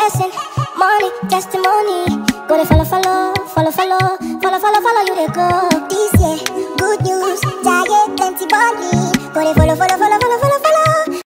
blessing, money, testimony. Go to follow, follow, follow, follow, follow, follow, follow, you they go. This year, good news, giant, plenty money. Go to follow, follow, follow, follow, follow.